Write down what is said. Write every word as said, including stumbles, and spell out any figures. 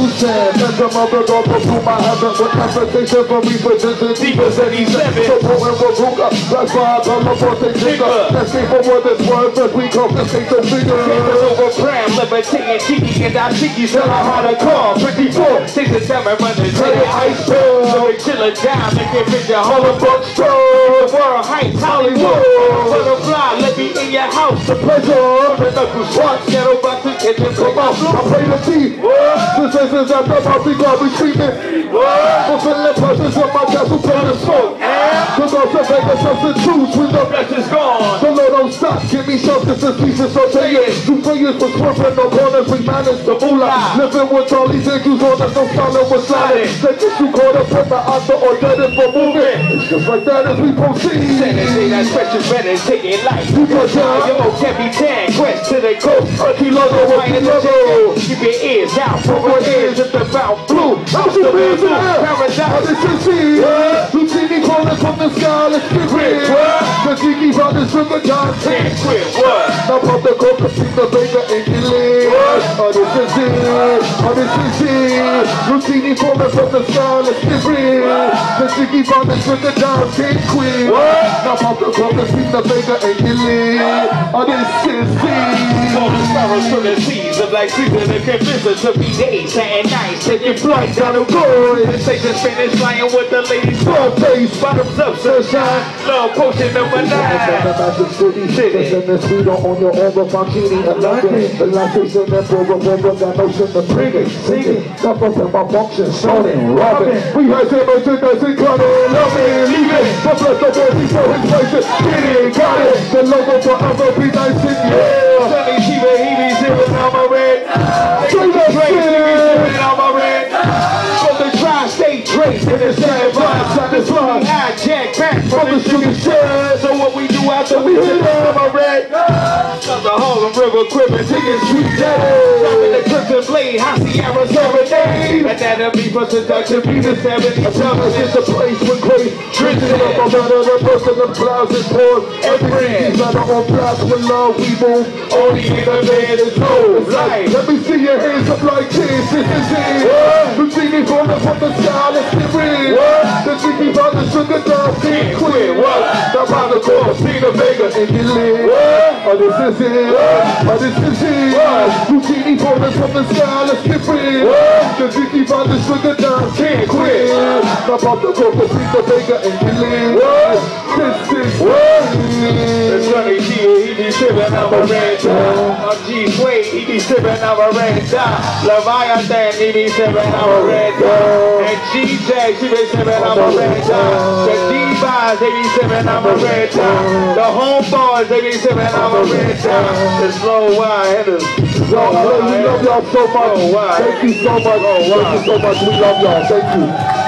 loose end. Send the mother dog go through my heaven with conversation for me for this and deeper than he's seven. So potent for Ruka, that's why I come up on the jigger. Let's see for what this word, but we confiscate the figure. Campers over pram, levitating, cheeky, and I cheeky, tell her how to call. fifty-four, six and seven, running to the ice bill. So we chill it down, make it fit your whole bunch stroll. World Heights, Hollywood, butterfly, let me in your house. The pleasure, the knuckle swat, shadow box and kitchen, come on, I play the deep. This is this after my big lobby treatment. Fulfilling pleasures of my castle, play the smoke. Cause I'm to make a substitute when the rest is gone. So no, don't stop, give me something to pieces, so say it. Two players for swerving, no corners, we manage the moolah. Living with Charlie Ziggles on us, no solid was sliding. Said that you caught up with the author or dead it for moving. It's just like that as we proceed. Say that special better taking life. You got time. Yo, Capitan, quest to the coast. Keep logo, keep logo. Keep your ears out for what ears at the mouth blue. How's your hands in there? Paradise. This is it. Lucini calling from the sky, let's get rich. The Jiggy Brothers from the John Can't quit, what? Now pop the coke, keep the baker in your leg. Oh, this is it. Oh, this is it. Lucini calling from the sky, let's get rich. The Jiggy Brothers from the John can't quit. Now pop the coke, keep the baker in your leg. Oh, this is it. All the sparrows from the seas of like season that can visit to be days and nights. Taking flight down the road. The station Spanish flying with the ladies. Full face, Bottoms up, sunshine. Love potion number nine. City. Send the sweet on your over Fonchini and London. The last station that broke a river, that notion to bring it, sing it. Stop up in my function, stoning, robbing. We had to merchandise and cut it, love it, leave it. But bless the boy before his places. Get it, got it. The logo forever be nice and yeah. Sunny Shiva, he be zipping on my red. Straight up, He be zipping on my red. From the tri-state Drake in the sand vibes. The song hijack back from the sugar shed. So what we do after we hit on my red. From the Harlem River Quiver, taking sweet daddy. Dropping the Crimson Blade, High Sierra Serenade. And that'll be for seduction, be the seventy. Thomas is the place with grace. Drinking up a matter of person of clouds and pours. Every matter on blocks with love we move. Only in the bed is no life. Let me see your hands up like this. This is it. You see me falling from the sky, let's get real. The Jiggy Brothers sugar dog can't quit. What? Now by the course, Peter Vega in your lid. Oh, this is it. Oh, this is it. You see me falling from the sky, let's get real. The Jiggy Brothers sugar dog can't quit. Now by the course, Peter Vega in your lid. This is it. The Sunny G, he be sipping on my red dye. G Sway, he be sipping on my red dye. Leviathan, he be sipping on my red dye. And G J, she be sipping on my red dye. The D-Boys, they be sipping on my red dye. The Homeboys, they be sipping on my red dye. The Slow Wide Hitters. Yo, I love, we love y'all so much. Oh, wow. Thank you so much. Oh, wow. Thank you so much. We love y'all. Thank you.